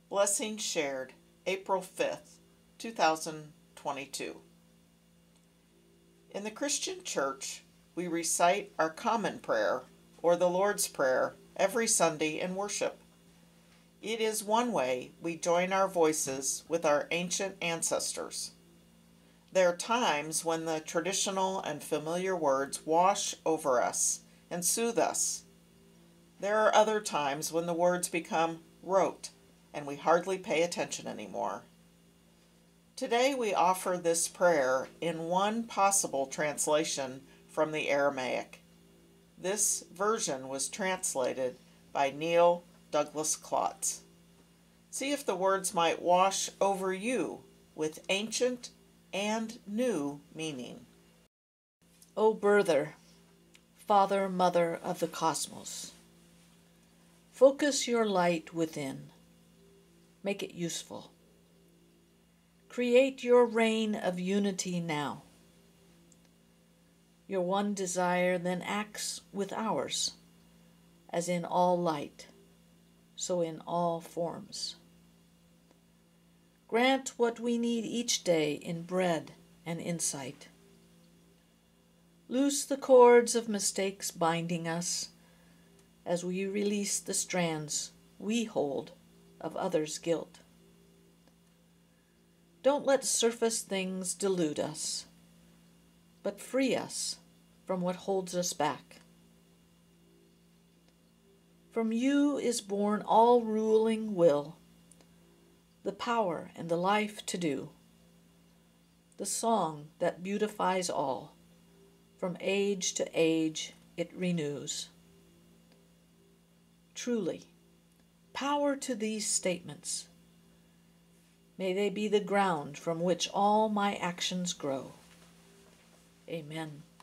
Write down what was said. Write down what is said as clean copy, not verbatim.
Blessings shared, April 5th, 2022. In the Christian Church, we recite our common prayer, or the Lord's Prayer, every Sunday in worship. It is one way we join our voices with our ancient ancestors. There are times when the traditional and familiar words wash over us and soothe us. There are other times when the words become rote and we hardly pay attention anymore. Today we offer this prayer in one possible translation from the Aramaic. This version was translated by Neil Douglas Klotz. See if the words might wash over you with ancient and new meaning. O brother, father, mother of the cosmos, focus your light within. Make it useful. Create your reign of unity now. Your one desire then acts with ours, as in all light, so in all forms. Grant what we need each day in bread and insight. Loose the cords of mistakes binding us, as we release the strands we hold of others' guilt. Don't let surface things delude us, but free us from what holds us back. From you is born all ruling will, the power and the life to do, the song that beautifies all, from age to age it renews. Truly, power to these statements. May they be the ground from which all my actions grow. Amen.